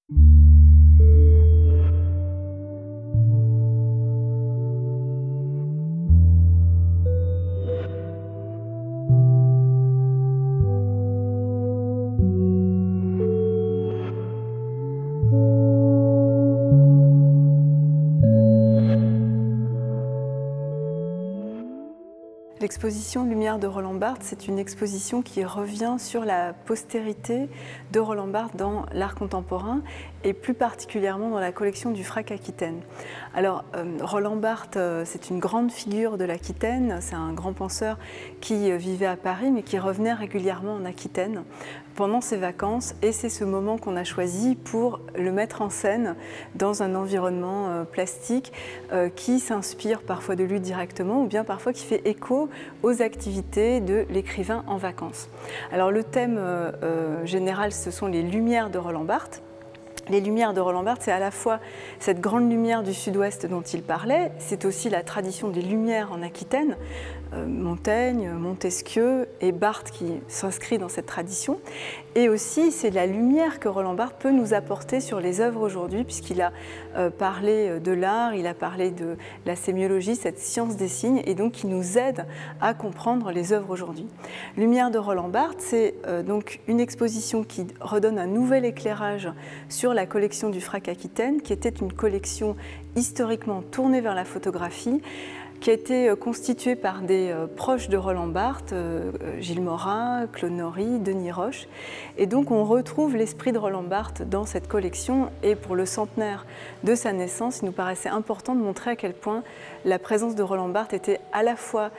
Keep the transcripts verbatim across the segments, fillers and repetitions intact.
L'exposition Lumière de Roland Barthes, c'est une exposition qui revient sur la postérité de Roland Barthes dans l'art contemporain et plus particulièrement dans la collection du Frac Aquitaine. Alors, euh, Roland Barthes, euh, c'est une grande figure de l'Aquitaine, c'est un grand penseur qui euh, vivait à Paris mais qui revenait régulièrement en Aquitaine pendant ses vacances, et c'est ce moment qu'on a choisi pour le mettre en scène dans un environnement euh, plastique euh, qui s'inspire parfois de lui directement ou bien parfois qui fait écho aux activités de l'écrivain en vacances. Alors le thème euh, euh, général, ce sont les lumières de Roland Barthes. Les lumières de Roland Barthes, c'est à la fois cette grande lumière du sud-ouest dont il parlait, c'est aussi la tradition des lumières en Aquitaine, euh, Montaigne, Montesquieu et Barthes qui s'inscrit dans cette tradition. Et aussi, c'est la lumière que Roland Barthes peut nous apporter sur les œuvres aujourd'hui, puisqu'il a euh, parlé de l'art, il a parlé de la sémiologie, cette science des signes, et donc qui nous aide à comprendre les œuvres aujourd'hui. Lumière de Roland Barthes, c'est euh, donc une exposition qui redonne un nouvel éclairage sur la collection du Frac Aquitaine, qui était une collection historiquement tournée vers la photographie, qui a été constituée par des proches de Roland Barthes, Gilles Morin, Claude Nory, Denis Roche. Et donc on retrouve l'esprit de Roland Barthes dans cette collection, et pour le centenaire de sa naissance, il nous paraissait important de montrer à quel point la présence de Roland Barthes était à la fois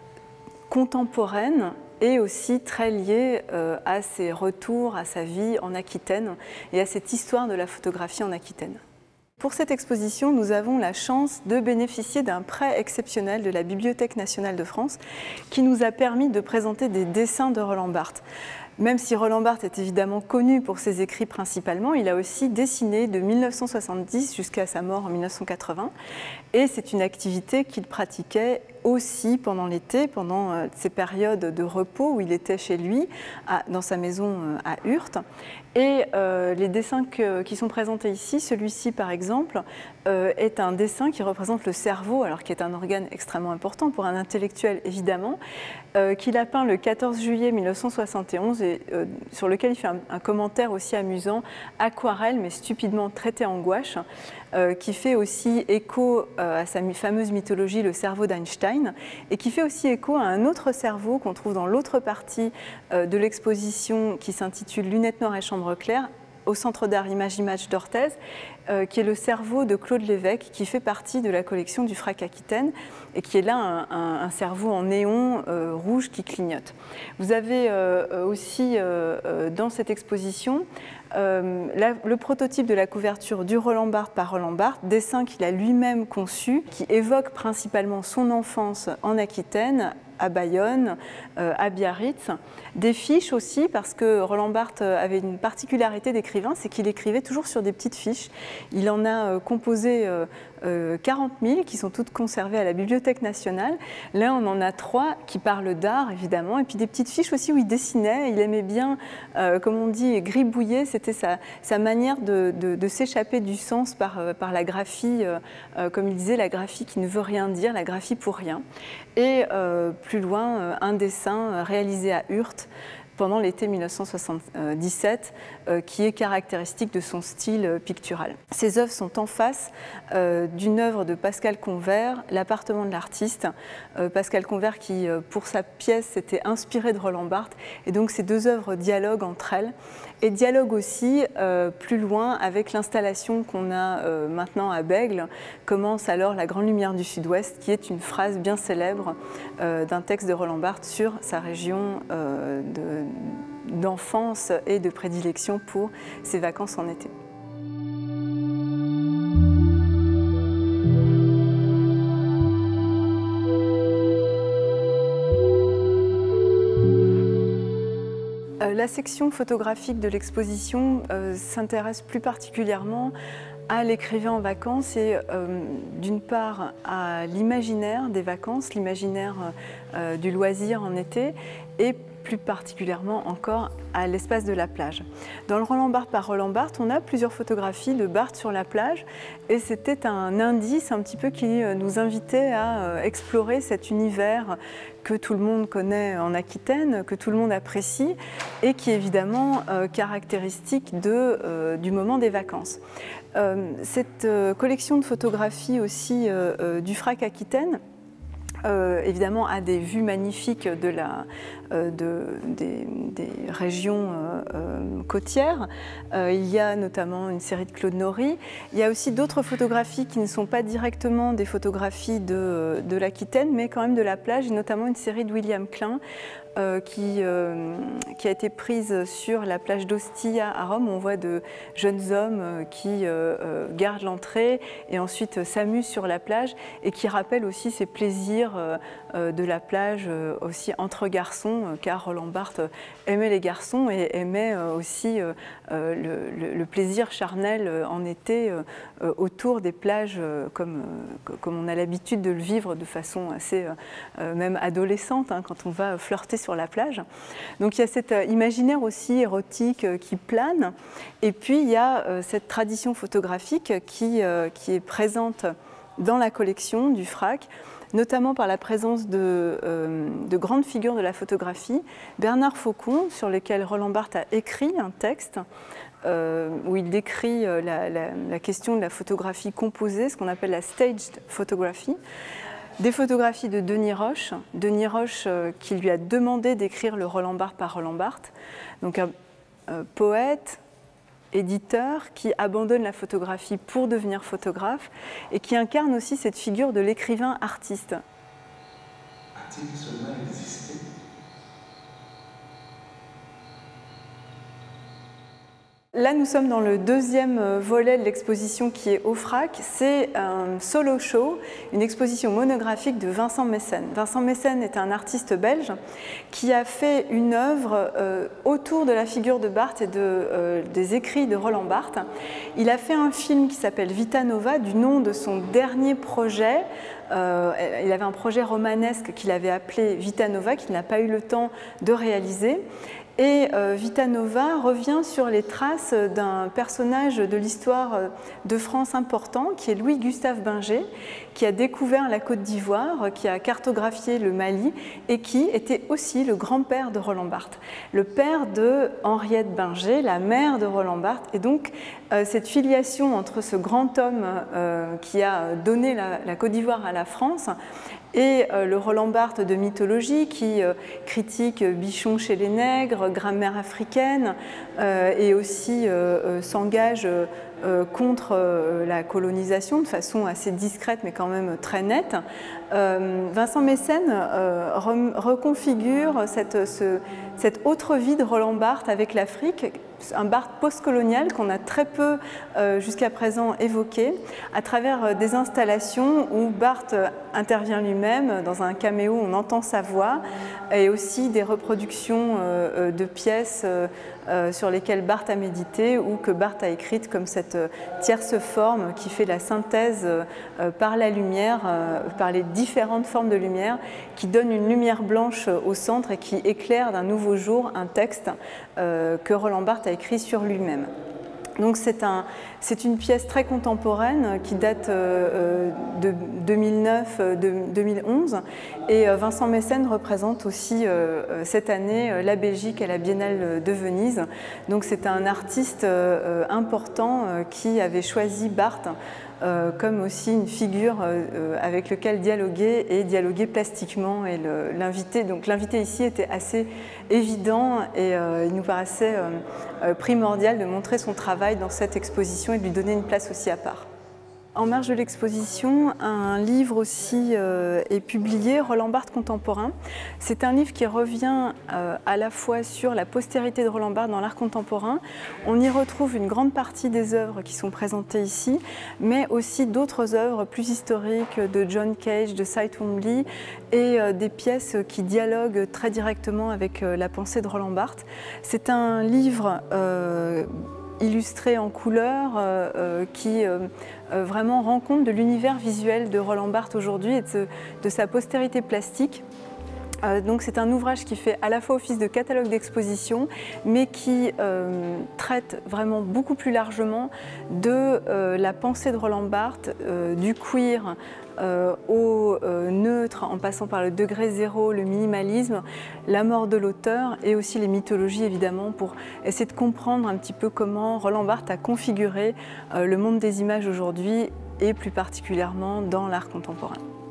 contemporaine et aussi très liée euh, à ses retours, à sa vie en Aquitaine et à cette histoire de la photographie en Aquitaine. Pour cette exposition, nous avons la chance de bénéficier d'un prêt exceptionnel de la Bibliothèque nationale de France qui nous a permis de présenter des dessins de Roland Barthes. Même si Roland Barthes est évidemment connu pour ses écrits principalement, il a aussi dessiné de mille neuf cent soixante-dix jusqu'à sa mort en mille neuf cent quatre-vingts, et c'est une activité qu'il pratiquait aussi pendant l'été, pendant euh, ces périodes de repos où il était chez lui, à, dans sa maison euh, à Urte. Et euh, les dessins que, qui sont présentés ici, celui-ci par exemple, euh, est un dessin qui représente le cerveau, alors qui est un organe extrêmement important pour un intellectuel évidemment, euh, qu'il a peint le quatorze juillet mille neuf cent soixante et onze et euh, sur lequel il fait un, un commentaire aussi amusant, aquarelle mais stupidement traité en gouache, euh, qui fait aussi écho euh, à sa fameuse mythologie, le cerveau d'Einstein, et qui fait aussi écho à un autre cerveau qu'on trouve dans l'autre partie euh, de l'exposition qui s'intitule Lunettes noires et chambre claire, au Centre d'art Image Image d'Orthez, euh, qui est le cerveau de Claude Lévesque, qui fait partie de la collection du Frac Aquitaine et qui est là un, un, un cerveau en néon euh, rouge qui clignote. Vous avez euh, aussi euh, euh, dans cette exposition euh, la, le prototype de la couverture du Roland Barthes par Roland Barthes, dessin qu'il a lui-même conçu, qui évoque principalement son enfance en Aquitaine, à Bayonne, euh, à Biarritz. Des fiches aussi, parce que Roland Barthes avait une particularité d'écrivain, c'est qu'il écrivait toujours sur des petites fiches. Il en a euh, composé euh, euh, quarante mille, qui sont toutes conservées à la Bibliothèque nationale. Là, on en a trois qui parlent d'art, évidemment, et puis des petites fiches aussi où il dessinait. Il aimait bien, euh, comme on dit, gribouiller. C'était sa, sa manière de, de, de s'échapper du sens par, euh, par la graphie, euh, euh, comme il disait, la graphie qui ne veut rien dire, la graphie pour rien. Et euh, plus loin, un dessin réalisé à Urte pendant l'été mille neuf cent soixante-dix-sept, euh, qui est caractéristique de son style pictural. Ces œuvres sont en face euh, d'une œuvre de Pascal Convert, L'appartement de l'artiste. Euh, Pascal Convert qui, euh, pour sa pièce, s'était inspiré de Roland Barthes, et donc ces deux œuvres dialoguent entre elles, et dialoguent aussi euh, plus loin avec l'installation qu'on a euh, maintenant à Bègle. Commence alors La grande lumière du sud-ouest, qui est une phrase bien célèbre euh, d'un texte de Roland Barthes sur sa région euh, de d'enfance et de prédilection pour ses vacances en été. La section photographique de l'exposition euh, s'intéresse plus particulièrement à l'écrivain en vacances et euh, d'une part à l'imaginaire des vacances, l'imaginaire euh, du loisir en été, et plus particulièrement encore à l'espace de la plage. Dans le Roland Barthes par Roland Barthes, on a plusieurs photographies de Barthes sur la plage et c'était un indice un petit peu qui nous invitait à explorer cet univers que tout le monde connaît en Aquitaine, que tout le monde apprécie et qui est évidemment euh, caractéristique de, euh, du moment des vacances. Euh, cette euh, collection de photographies aussi euh, euh, du F R A C Aquitaine, Euh, évidemment, a des vues magnifiques de la, euh, de, des, des régions euh, euh, côtières. Euh, il y a notamment une série de Claude Nory. Il y a aussi d'autres photographies qui ne sont pas directement des photographies de, de l'Aquitaine, mais quand même de la plage, et notamment une série de William Klein, Euh, qui, euh, qui a été prise sur la plage d'Ostia à Rome. On voit de jeunes hommes euh, qui euh, euh, gardent l'entrée et ensuite euh, s'amusent sur la plage et qui rappellent aussi ces plaisirs euh, euh, de la plage euh, aussi entre garçons, euh, car Roland Barthes aimait les garçons et aimait euh, aussi euh, euh, le, le, le plaisir charnel euh, en été euh, euh, autour des plages euh, comme, euh, comme on a l'habitude de le vivre de façon assez euh, même adolescente, hein, quand on va flirter sur la plage. Donc il y a cet imaginaire aussi érotique qui plane et puis il y a cette tradition photographique qui, qui est présente dans la collection du F R A C, notamment par la présence de, de grandes figures de la photographie. Bernard Faucon, sur lequel Roland Barthes a écrit un texte euh, où il décrit la, la, la question de la photographie composée, ce qu'on appelle la staged photography. Des photographies de Denis Roche, Denis Roche euh, qui lui a demandé d'écrire le Roland Barthes par Roland Barthes, donc un euh, poète, éditeur qui abandonne la photographie pour devenir photographe et qui incarne aussi cette figure de l'écrivain artiste. A-t-il seulement existé ? Là, nous sommes dans le deuxième volet de l'exposition qui est au F R A C. C'est un solo show, une exposition monographique de Vincent Meyssen. Vincent Meyssen est un artiste belge qui a fait une œuvre euh, autour de la figure de Barthes et de, euh, des écrits de Roland Barthes. Il a fait un film qui s'appelle Vita Nova, du nom de son dernier projet. Euh, il avait un projet romanesque qu'il avait appelé Vita Nova, qu'il n'a pas eu le temps de réaliser. Et euh, Vita Nova revient sur les traces d'un personnage de l'histoire de France important, qui est Louis-Gustave Binger, qui a découvert la Côte d'Ivoire, qui a cartographié le Mali et qui était aussi le grand-père de Roland Barthes, le père de Henriette Binger, la mère de Roland Barthes. Et donc euh, cette filiation entre ce grand homme euh, qui a donné la, la Côte d'Ivoire à la France et euh, le Roland Barthes de mythologie qui euh, critique Bichon chez les nègres, grammaire africaine euh, et aussi euh, euh, s'engage euh, euh, contre euh, la colonisation de façon assez discrète mais quand même très nette. Euh, Vincent Meyssen euh, re reconfigure cette, ce, cette autre vie de Roland Barthes avec l'Afrique, un Barthes postcolonial qu'on a très peu euh, jusqu'à présent évoqué, à travers des installations où Barthes intervient lui-même. Dans un caméo, on entend sa voix, et aussi des reproductions euh, de pièces euh, euh, sur lesquelles Barthes a médité ou que Barthes a écrites, comme cette tierce forme qui fait la synthèse euh, par la lumière, euh, par les différentes formes de lumière, qui donne une lumière blanche au centre et qui éclaire d'un nouveau jour un texte euh, que Roland Barthes a écrit sur lui-même. Donc c'est un, c'est une pièce très contemporaine qui date euh, de deux mille neuf deux mille onze et Vincent Meyssen représente aussi euh, cette année la Belgique à la Biennale de Venise. Donc c'est un artiste euh, important euh, qui avait choisi Barthes Euh, comme aussi une figure euh, avec laquelle dialoguer et dialoguer plastiquement. Et l'invité, donc l'invité ici était assez évident et euh, il nous paraissait euh, primordial de montrer son travail dans cette exposition et de lui donner une place aussi à part. En marge de l'exposition, un livre aussi euh, est publié, Roland Barthes contemporain. C'est un livre qui revient euh, à la fois sur la postérité de Roland Barthes dans l'art contemporain. On y retrouve une grande partie des œuvres qui sont présentées ici, mais aussi d'autres œuvres plus historiques de John Cage, de Cy Twombly, et euh, des pièces qui dialoguent très directement avec euh, la pensée de Roland Barthes. C'est un livre euh, illustré en couleur euh, euh, qui euh, euh, vraiment rend compte de l'univers visuel de Roland Barthes aujourd'hui et de, de sa postérité plastique. Euh, donc c'est un ouvrage qui fait à la fois office de catalogue d'exposition, mais qui euh, traite vraiment beaucoup plus largement de euh, la pensée de Roland Barthes, euh, du queer euh, au euh, neutre, en passant par le degré zéro, le minimalisme, la mort de l'auteur et aussi les mythologies évidemment, pour essayer de comprendre un petit peu comment Roland Barthes a configuré euh, le monde des images aujourd'hui et plus particulièrement dans l'art contemporain.